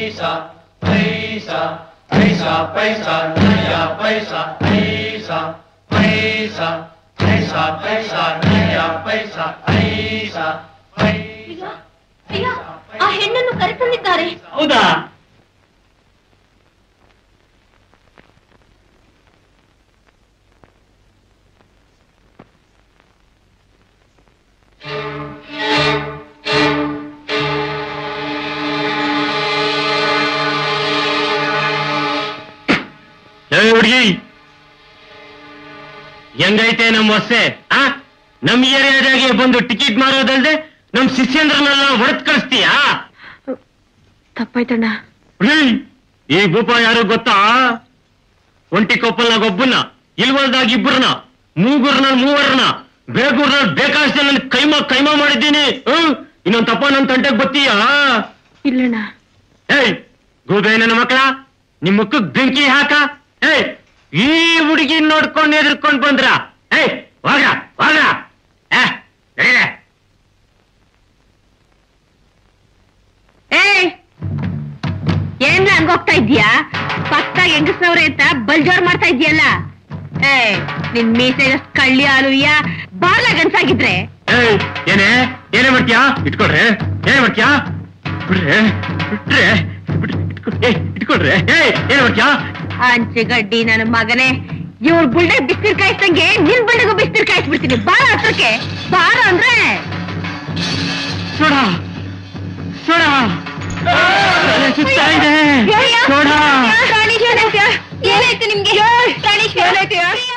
पैसा पैसा पैसा पैसा नया पैसा पैसा पैसा पैसा पैसा नया पैसा पैसा पैसा ಅಯ್ಯ ಆ ಹೆಣ್ಣನ್ನು ಕರೆತಂದಿದ್ದಾರೆ. ಹೌದಾ? ಹುಡುಗಿ ಹೆಂಗೈತೆ ನಮ್ ಹೊಸೆ ನಮ್ ಏರಿಯಾದಾಗೆ ಬಂದು ಟಿಕೆಟ್ ಮಾರೋದಲ್ದೆ ನಮ್ ಶಿಷ್ಯಂದ್ರನೆಲ್ಲ ಹೊಡೆದ್ ಕಳಿಸ್ತೀಯಾ? ತಪ್ಪಾಯ್ತಣ್ಣ. ಈ ಭೂಪ ಯಾರು ಗೊತ್ತಾ? ಒಂಟಿ ಕೊಪ್ಪಲ್ನಾಗ ಒಬ್ಬನ, ಇಲ್ವಲ್ದಾಗ ಇಬ್ಬರನ್ನ, ಮೂಗೂರ್ನ ಮೂವರನ್ನ, ಬೇಗೂರ್ನಲ್ಲಿ ಬೇಕಾದಷ್ಟು ನನ್ನ ಕೈಮಾ ಮಾಡಿದ್ದೀನಿ. ಇನ್ನೊಂದ್ ತಪ್ಪ ನನ್ ತಂಟೆಗೆ ಗೊತ್ತೀಯಾ? ಇಲ್ಲಣ್ಣ. ಗೂಬೆ ನನ್ನ ಮಕ್ಕಳ, ನಿಮ್ ಮುಖಕ್ ಬೆಂಕಿ ಹಾಕ. ಈ ಹುಡುಗಿ ನೋಡ್ಕೊಂಡು ಎದುರ್ಕೊಂಡ್ ಬಂದ್ರ? ಹೋಗ ಹೋಗ. ಏನ್ ಹಂಗೋಗ್ತಾ ಇದ್ಯಾ? ಪಕ್ಕ ಹೆಂಗಸವ್ರೆ ಅಂತ ಬಲ್ಜೋರ್ ಮಾಡ್ತಾ ಇದ್ಯಲ್ಲ. ನಿನ್ ಮೀಸೆ ಕಳ್ಳಿ ಹಾಲುಯ್ಯ ಬಾಲ ಗನ್ಸಾಗಿದ್ರೆ ಏನೇ ಏನೇ ಮಾಡ್ತೀಯಾ? ಇಟ್ಕೊಡ್ರೆ ಏನೇ ಮಾಡ್ತೀಯಾ? ಬಿಡ್ರೆ ಬಿಟ್ರೆ ಇಟ್ಕೊಡ್ರೆ ಏನ್ ಮಾಡ್ತೀಯಾ? ಅಂಚೆಗಡ್ಡಿ ನನ್ನ ಮಗನೇ, ಇವ್ರ ಬುಲ್ಡೆ ಬಿಸ್ನೀರ್ ಕಾಯಿಸ್ದಂಗೆ ನಿನ್ ಬುಲ್ಡೆಗೂ ಬಿಸ್ನೀರ್ ಕಾಯಿಸ್ಬಿಡ್ತೀನಿ. ಬಾರ ಹತ್ರಕ್ಕೆ ಬಾರ ಅಂದ್ರೆ ನೋಡ ನೋಡ ಸುತ್ತಾ ಇದೆ. ನೋಡ ಏನಾಯ್ತು ನಿಮ್ಗೆ? ಏನಾಯ್ತು?